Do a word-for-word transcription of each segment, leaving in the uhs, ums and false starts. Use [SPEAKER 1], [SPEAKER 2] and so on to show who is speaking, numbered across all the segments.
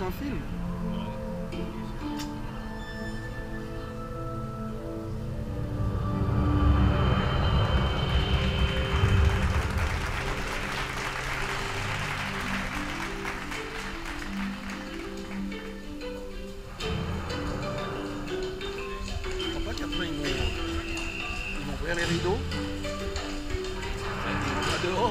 [SPEAKER 1] un film. Je crois pas qu'après ils vont, ils vont ouvrir les rideaux. On va dehors.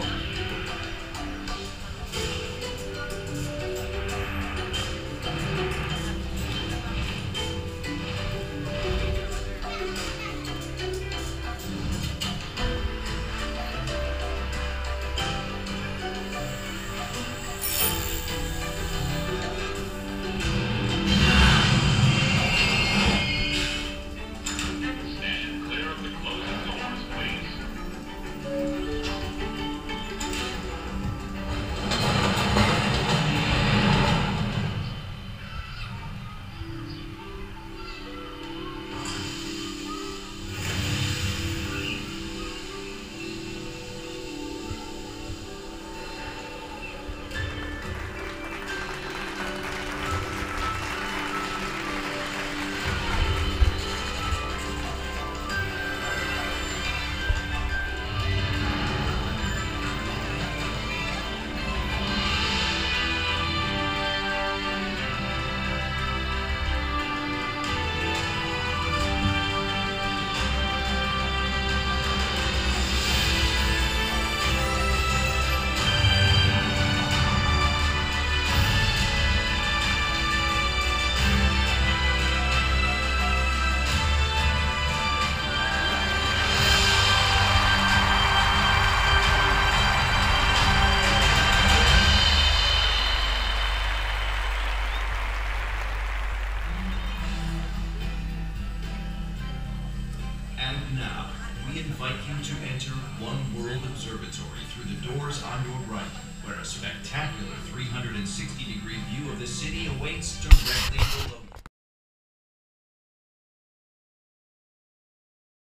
[SPEAKER 2] And now, we invite you to enter One World Observatory through the doors on your right, where a spectacular three hundred sixty degree view of the city awaits directly below.